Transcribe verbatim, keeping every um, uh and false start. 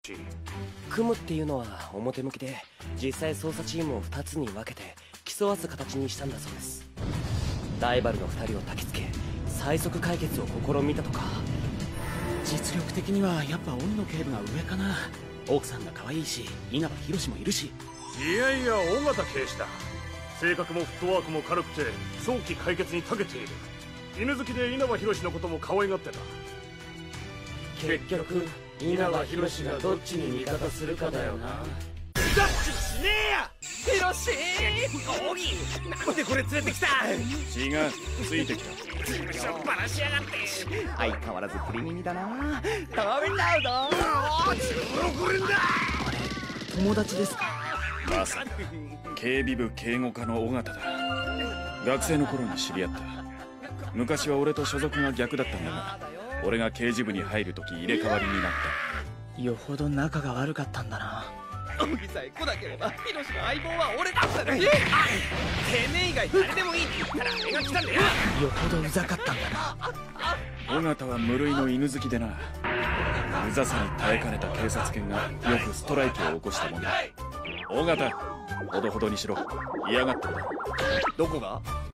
組むっていうのは表向きで、実際捜査チームをふたつに分けて競わす形にしたんだそうです。ライバルのふたりを焚きつけ最速解決を試みたとか。 実力的にはやっぱ鬼野警部が上かな。奥さんが可愛いし、稲葉浩もいるし。 いやいや、尾形警視だ。性格もフットワークも軽くて早期解決に長けている。犬好きで稲葉浩のことも可愛がってた。 結局稲葉浩がどっちに味方するかだよな。 ダッチしねえやヒロシー。オギなんでこれ連れてきた。 血がついてきた。 しょっぱなしやがって。 相変わらずプリ耳だな。食べちゃうぞ。 おお自分のこれんだ。 友達ですか。 まさに警備部警護課の尾形だ。学生の頃に知り合った。昔は俺と所属が逆だったんだが、俺が刑事部に入るとき入れ替わりになった。 よほど仲が悪かったんだな。 オギさえ来なければヒロシの相棒は俺だったのに。てめえ以外誰でもいいって言ったら俺が来たんだよ。 よほどうざかったんだな。 尾形は無類の犬好きでな。うざさに耐えかねた警察犬がよくストライキを起こしたもんだ。尾形、ほどほどにしろ。嫌がったんだ。 どこが？